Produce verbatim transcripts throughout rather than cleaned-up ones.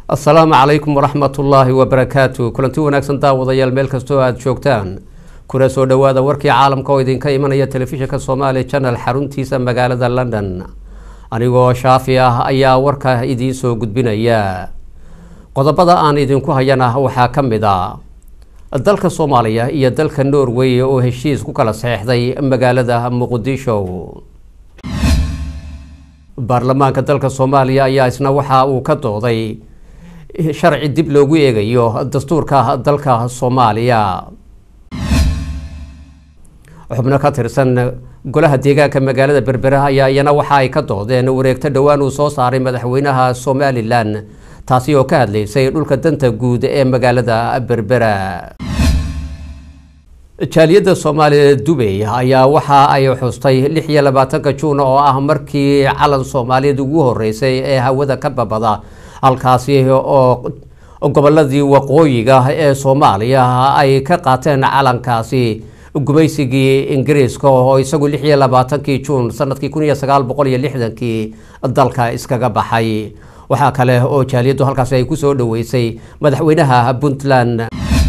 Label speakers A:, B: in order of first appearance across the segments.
A: السلام عليكم ورحمة الله وبركاته. كلنتي wanaagsan daawadayaal meel kasto aad joogtaan kuna soo dhawaada warkii caalamka oo idinka imanaya telefishinka Soomaali Channel xaruntiisa magaalada London. Anigoo Shaafi ah ayaa warka idin soo gudbinaya. Qodobada aan idinku hayana waxa kamid ah dalka Soomaaliya iyo dalka Norway oo heshiis ku kala saxeexday magaalada Muqdisho. baarlamaanka dalka Soomaaliya ayaa isna waxa uu ka dooday sharci dib loogu eegayo dastuurka dalka Soomaaliya. xubno ka tirsan golaha deegaanka magaalada Berbera ayaa iyana waxa ay ka doodeen wareegta dhawaan uu soo saaray madaxweynaha Somaliland taasi oo ka hadlaysay dhulka danta guud ee magaalada Berbera. jaaliyada Soomaaliya Dubai ayaa waxa ay xustay lix iyo labaatanka Juun oo ah markii calan Soomaaliyeed ugu horeysay ee hawada ka babada halkaasi oo goboladii waqooyiga ee Soomaaliya ay ka qaateen calankaasi gumaysigii Ingiriiska oo isagu lix iyo labaatankii Juun sanadkii kun iyo sagaal boqol iyo lixdankii dalka iskaga baxay. waxa kale oo jaaliyadu halkaasi ay ku soo dhaweysay madaxweynaha Puntland.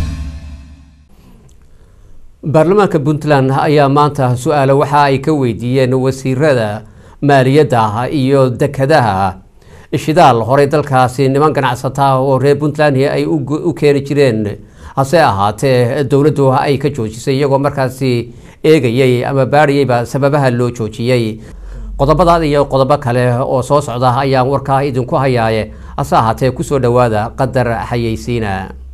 A: baarlamaanka Puntland ayaa maanta su'aalo waxa ay ka weydiiyeen wasiirada maaliyadda iyo dekadaha shidaal hore dalkaasi niman ganacsataa oo reer Puntland ay u keenay jireen hase ahaatee dawladdu ay ka joojisay iyagoo markaasi eegayay ama baariyayba sababaha loo joojiyay. qodobada iyo qodobo kale oo soo socda ayaan warka idinku hayaaye hase ahaatee ku soo dhawaada qadar xayeysiina.